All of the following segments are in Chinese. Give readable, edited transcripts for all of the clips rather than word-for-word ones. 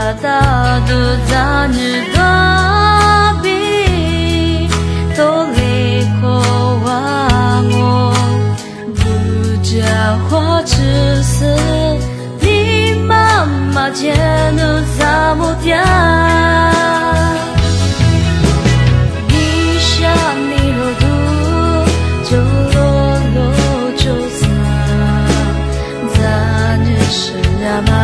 Tado zanyu dobi Toliko wango Buja hoa chi si Ni mama jenu zamutia Ni sha ni rodu Jololo josa Zanyu shiyama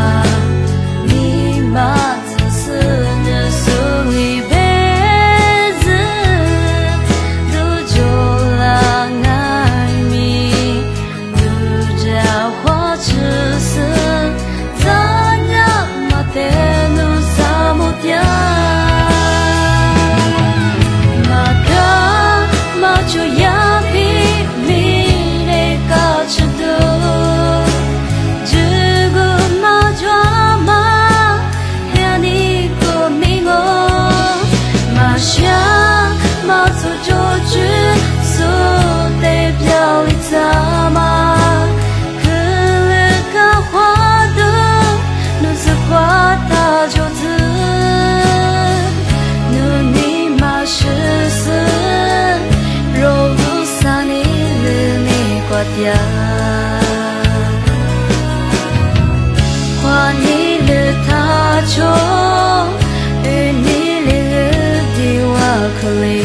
花你的他就与你的地瓦克里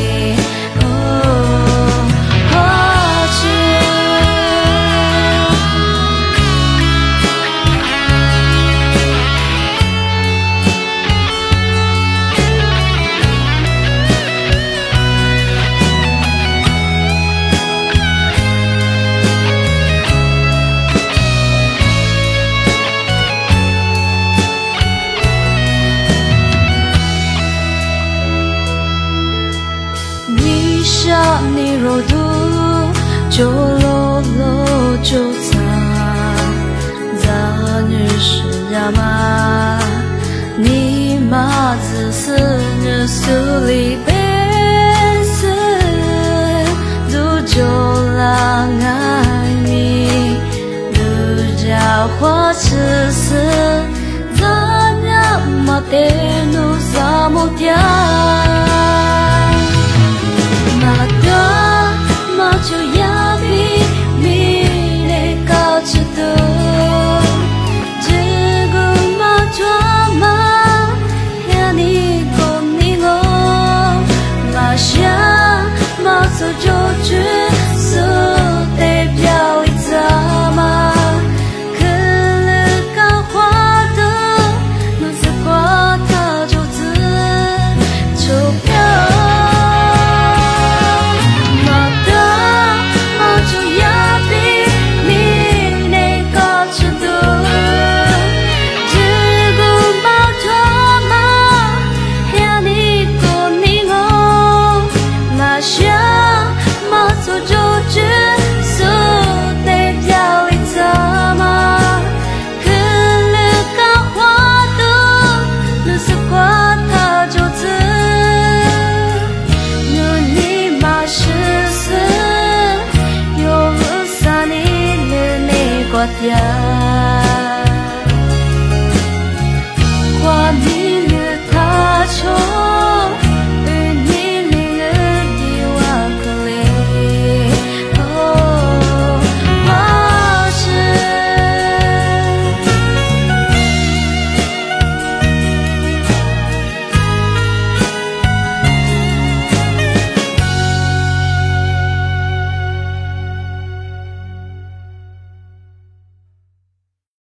你若读就落落就藏咱日是呀嘛你妈子是日苏里边是都就让爱你都家花痴是咱呀嘛得努萨木条就要比你的高知道，这个嘛抓嘛，呀你讲你我，嘛想嘛做就去，所代表一咋嘛，可了个花的，侬是挂他就子，就表。Yeah.